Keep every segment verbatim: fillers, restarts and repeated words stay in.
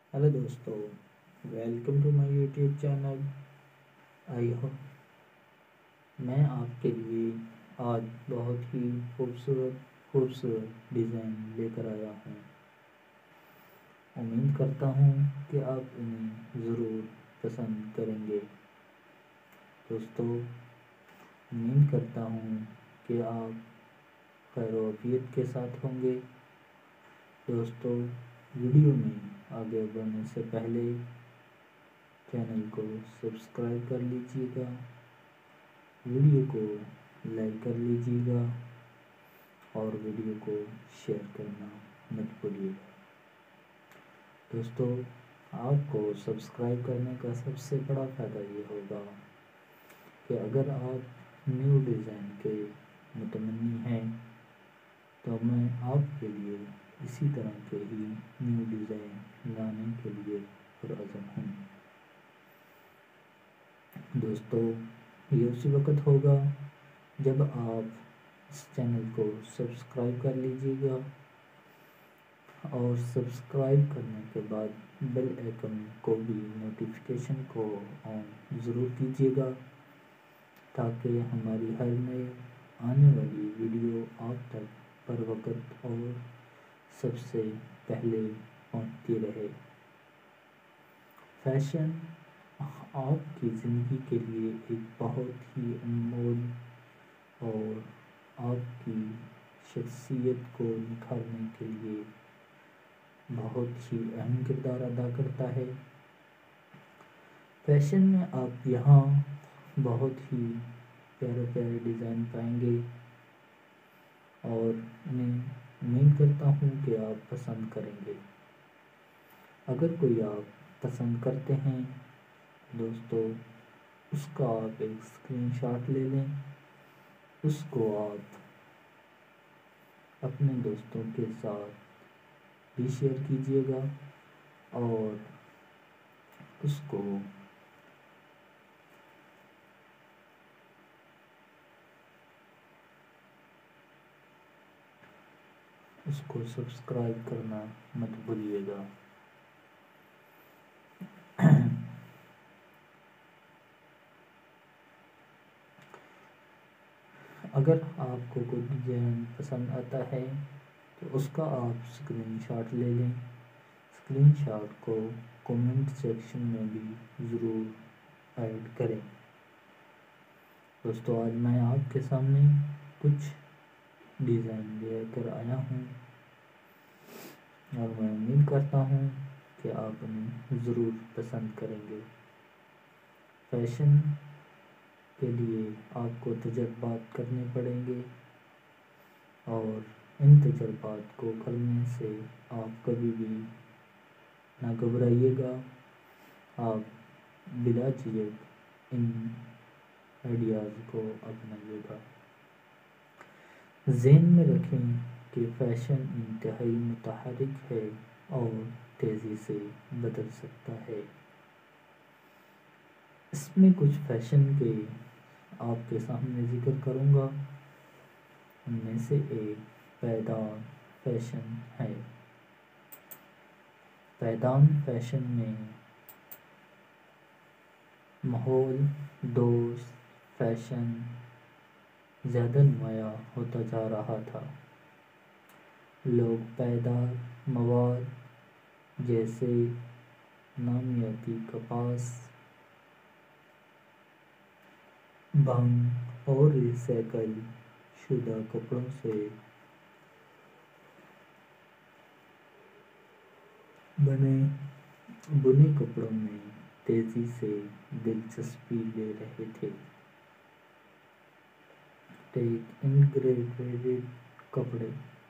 Hello दोस्तों, welcome to my YouTube channel. I hope मैं आपके लिए आज बहुत ही खूबसूरत खूबसूरत डिज़ाइन लेकर आया हूँ। उम्मीद करता हूँ कि आप इन्हें ज़रूर पसंद करेंगे। दोस्तों, उम्मीद करता हूँ कि आप खैरियत के साथ होंगे। दोस्तों, वीडियो में आगे बढ़ने से पहले चैनल को सब्सक्राइब कर लीजिएगा, वीडियो को लाइक कर लीजिएगा और वीडियो को शेयर करना मत भूलिएगा। दोस्तों, आपको सब्सक्राइब करने का सबसे बड़ा फ़ायदा ये होगा कि अगर आप न्यू डिज़ाइन के मुतमन्नी हैं तो मैं आपके लिए इसी तरह के ही न्यू डिज़ाइन लाने के लिए पुरअज़म हूँ। दोस्तों, ये उसी वक्त होगा जब आप इस चैनल को सब्सक्राइब कर लीजिएगा और सब्सक्राइब करने के बाद बेल आइकन को भी नोटिफिकेशन को ऑन ज़रूर कीजिएगा ताकि हमारी हर नए आने वाली वीडियो आप तक पर वक्त और सबसे पहले पहुंचती रहे। फैशन आपकी ज़िंदगी के लिए एक बहुत ही अनमोल और आपकी शख्सियत को निखारने के लिए बहुत ही अहम किरदार अदा करता है। फैशन में आप यहाँ बहुत ही प्यारे प्यारे डिज़ाइन पाएंगे और उन्हें उम्मीद करता हूँ कि आप पसंद करेंगे। अगर कोई आप पसंद करते हैं दोस्तों, उसका आप एक स्क्रीनशॉट ले लें, उसको आप अपने दोस्तों के साथ भी शेयर कीजिएगा और उसको उसको सब्सक्राइब करना मत भूलिएगा। अगर आपको कोई डिज़ाइन पसंद आता है तो उसका आप स्क्रीनशॉट ले लें। स्क्रीनशॉट को कमेंट सेक्शन में भी ज़रूर ऐड करें। दोस्तों, आज मैं आपके सामने कुछ डिज़ाइन लेकर आया हूँ और मैं उम्मीद करता हूँ कि आप उन्हें ज़रूर पसंद करेंगे। फैशन के लिए आपको तजर्बात करने पड़ेंगे और इन तजर्बात को करने से आप कभी भी ना घबराइएगा। आप बिला झिझक इन आइडियाज़ को अपनाइएगा। ज़हन में रखें कि फ़ैशन इंतहाई मुतहर्रिक है और तेज़ी से बदल सकता है। इसमें कुछ फ़ैशन के आपके सामने ज़िक्र करूँगा। उनमें से एक पैदान फ़ैशन है। पैदान फ़ैशन में माहौल दोस्त फ़ैशन ज़्यादा नुमायाँ होता जा रहा था। लोग पैदार मवाद जैसे नामियाती कपास, भंग और रिसाइकल शुदा कपड़ों से बने बुने कपड़ों में तेज़ी से दिलचस्पी ले रहे थे। टेक इंटीग्रेटेड कपड़े,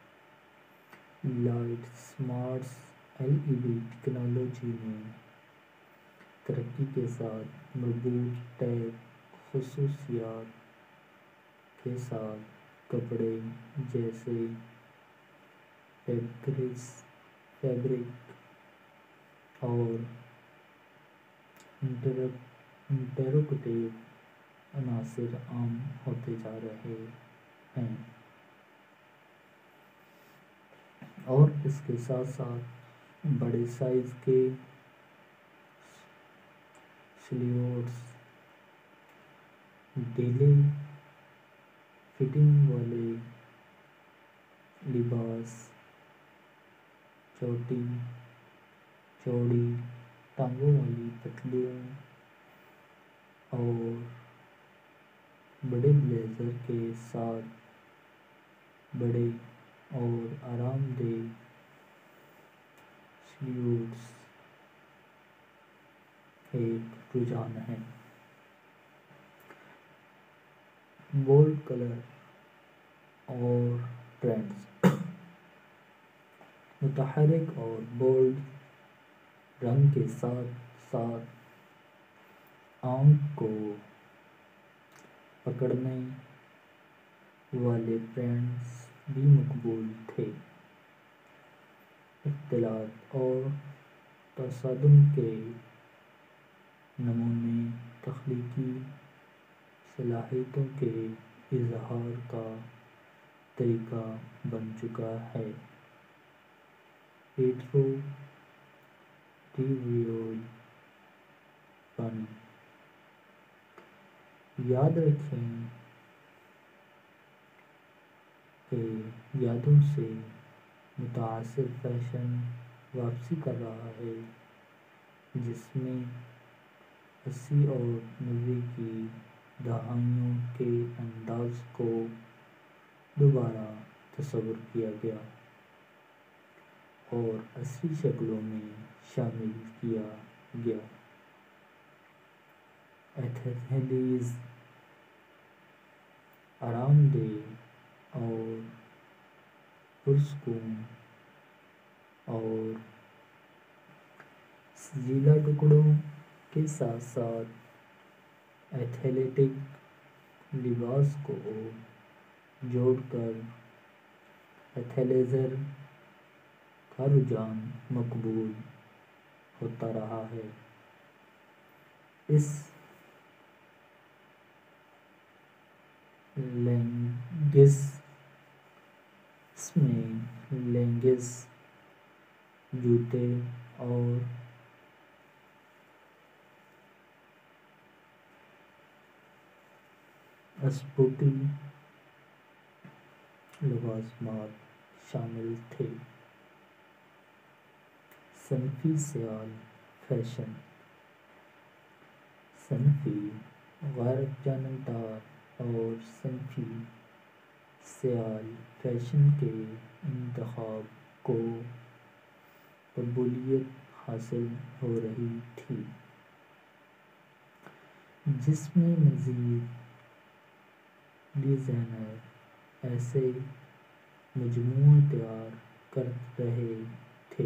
light smart L E D technology में तरक्की के साथ मजबूत टैग खसूसियात के साथ कपड़े जैसे फैब्रिक्स फैब्रिक और इंटरैक्टिव अनासिर आम होते जा रहे हैं और इसके साथ साथ बड़े साइज़ के سلیوٹس، ڈھیلے فٹنگ والے لباس، چھوٹی چوڑی ٹانگوں والی پتلون اور بڑے بلیزر کے ساتھ بڑے اور آرام دہ سلیوٹس ایک رجحان ہے۔ بولڈ کلر اور ٹرینڈز، متحرک اور بولڈ رنگ کے ساتھ ساتھ آنکھ کو پکڑنے والے پرنٹس بھی مقبول تھے۔ اختلاط اور تصادم کے نمونے تخلیقی صلاحیتوں کے اظہار کا طریقہ بن چکا ہے۔ ریٹرو ریویول پن، یاد رکھیں کہ یادوں سے متاثر فیشن واپسی کر رہا ہے، جس میں اسی اور نوے کی دہائیوں کے انداز کو دوبارہ تصور کیا گیا اور عصری شکلوں میں شامل کیا گیا۔ ایتھلیز آرام دہ اور پرسکون اور سجیدہ ٹکڑوں کے ساتھ ساتھ ایتھلیٹک لباس کو جوڑ کر ایتھلیزر کا رجحان مقبول ہوتا رہا ہے۔ اس لینگس اس میں لیگنز، جوتے اور اسپورٹی لوازمات شامل تھے۔ صنفی سیال فیشن، صنفی غیر جانبدار اور صنفی سیال فیشن کے انتخاب کو مقبولیت حاصل ہو رہی تھی، جس میں مزید ڈیزائنر ایسے مجموعے تیار کر رہے تھے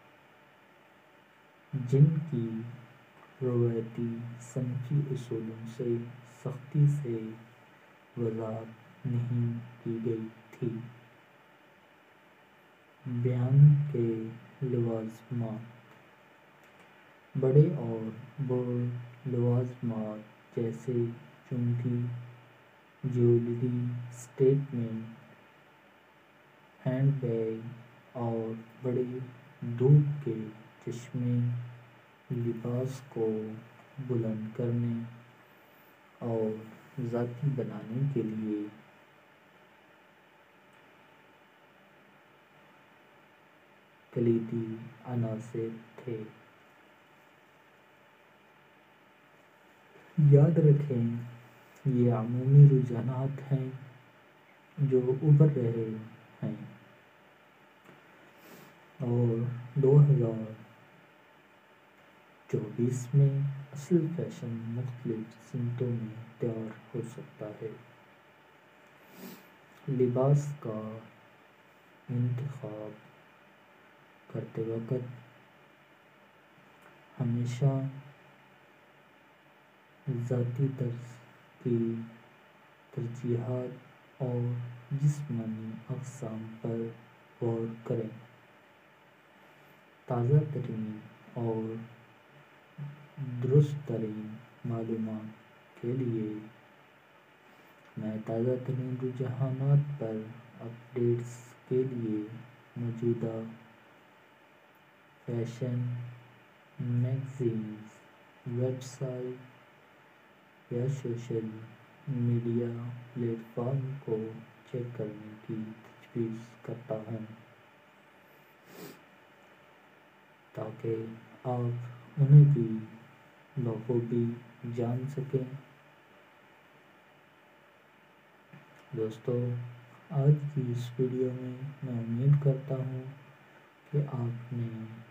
جن کی روایتی صنفی اصولوں سے سختی سے وضاحت نہیں کی گئی تھی۔ بیان کے لوازمات، بڑے اور بولڈ لوازمات جیسے چمکی، جیولری، اسٹیٹمنٹ ہینڈ بیگ اور بڑے دھوپ کے چشمے لباس کو بلند کرنے اور ذاتی بنانے کے لیے کلیدی عناصر تھے۔ یاد رکھیں یہ عمومی رجحانات ہیں جو ابھر رہے ہیں اور دو ہزار چوبیس میں اصل فیشن مختلف سمتوں میں تیار ہو سکتا ہے۔ لباس کا انتخاب کرتے وقت ہمیشہ ذاتی طرز کی ترجیحات اور جسمانی اقسام پر غور کریں۔ تازہ ترین اور درست ترین معلومات کے لیے میں تازہ ترین رجحانات پر اپ ڈیٹس کے لیے موجودہ فیشن میگزینز ویب سائٹ یا سوشل میڈیا پلیٹ فارم کو چیک کرنے کی تجویز کرتا ہوں تاکہ آپ انہیں بھی بخوبی جان سکیں۔ دوستو، آج کی اس ویڈیو میں میں امید کرتا ہوں کہ آپ نے